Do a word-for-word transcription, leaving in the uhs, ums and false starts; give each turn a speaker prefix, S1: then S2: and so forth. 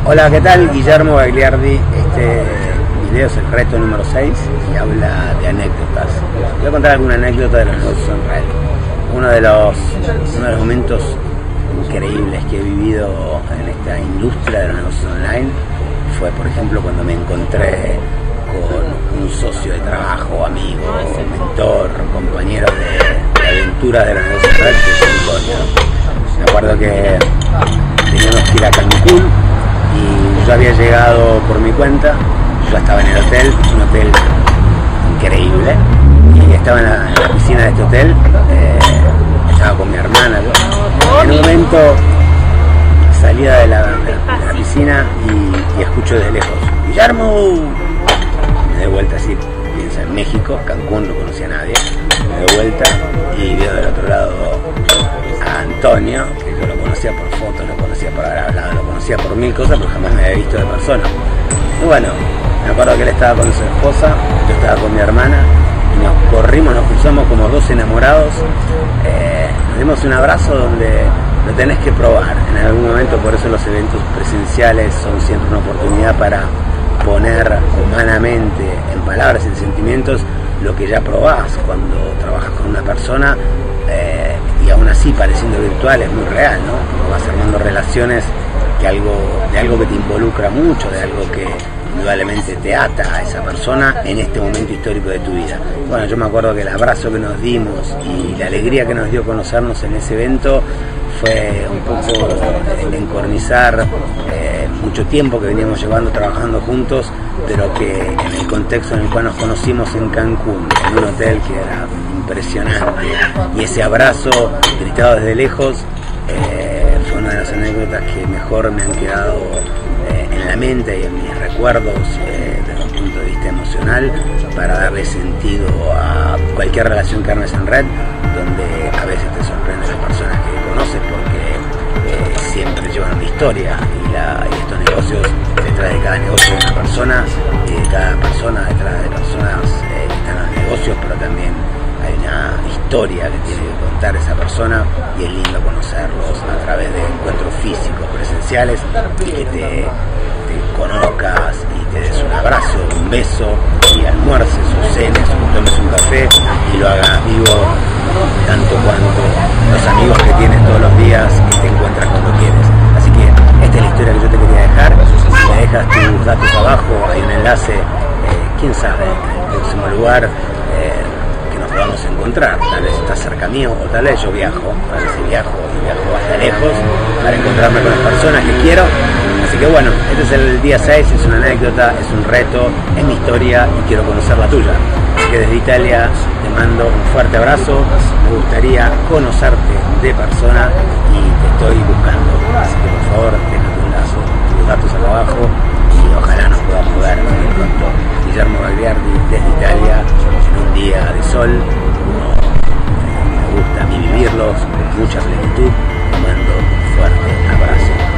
S1: Hola, ¿qué tal? Guillermo Gagliardi. Este video es el reto número seis y habla de anécdotas. Voy a contar alguna anécdota de los negocios en red. Uno de los, uno de los momentos increíbles que he vivido en esta industria de los negocios online fue, por ejemplo, cuando me encontré con un socio de trabajo, amigo, mentor, compañero de, de aventuras de los negocios en red, que es Antonio. Me acuerdo que teníamos que ir a Cancún y yo había llegado por mi cuenta. Yo estaba en el hotel, un hotel increíble, y estaba en la, en la piscina de este hotel, eh, estaba con mi hermana. Yo, en un momento salía de la, de la piscina y, y escucho desde lejos: ¡Guillermo! Me doy vuelta así, piensa en México, Cancún, no conocía a nadie. Me doy vuelta y veo del otro lado a Antonio, que yo lo conocía por fotos, lo conocía por haber hablado, lo conocía por mil cosas, pero jamás me había visto de persona. Y bueno, me acuerdo que él estaba con su esposa, yo estaba con mi hermana, y nos corrimos, nos cruzamos como dos enamorados, eh, nos dimos un abrazo donde lo tenés que probar en algún momento. Por eso los eventos presenciales son siempre una oportunidad para poner humanamente, en palabras y en sentimientos, lo que ya probás cuando trabajas con una persona, eh, y aún así pareciendo virtual es muy real, ¿no? Vas armando relaciones que algo, de algo que te involucra mucho, de algo que indudablemente te ata a esa persona en este momento histórico de tu vida. Bueno, yo me acuerdo que el abrazo que nos dimos y la alegría que nos dio conocernos en ese evento fue un poco encornizar eh, mucho tiempo que veníamos llevando trabajando juntos, pero que en el contexto en el cual nos conocimos en Cancún, en un hotel que era impresionante, y ese abrazo gritado desde lejos, eh, fue una de las anécdotas que mejor me han quedado eh, en la mente y en mis recuerdos, eh, desde un punto de vista emocional, para darle sentido a cualquier relación que armes en red, donde a veces te sorprenden las personas que conoces porque eh, siempre llevan una historia, y, la, y estos negocios, detrás de cada negocio hay una persona, y de cada persona detrás de personas eh, están los negocios, pero también hay una historia que tiene que contar esa persona, y es lindo conocerlos a través de encuentros físicos, presenciales, y que te, te conozcas y te des un abrazo, un beso, y almuerces o cenes o tomes un café y lo hagas vivo tanto cuanto los amigos que tienes todos los días y te encuentras cuando quieres. Así que esta es la historia que yo te quería dejar. Si me dejas tus datos abajo, hay un enlace, eh, quién sabe, en el próximo lugar eh, que nos podamos encontrar. Tal vez estás cerca mío, o tal vez yo viajo, a veces viajo y viajo hasta lejos para encontrarme con las personas que quiero. Así que bueno, este es el día seis, es una anécdota, es un reto, es mi historia y quiero conocer la tuya. Así que desde Italia te mando un fuerte abrazo, me gustaría conocerte de persona y te estoy buscando. Así que por favor, deja tus datos, tus datos acá abajo y ojalá nos podamos ver muy pronto. Guillermo Gagliardi desde Italia, en un día de sol, como me gusta a mí vivirlos, con mucha plenitud. Te mando un fuerte abrazo.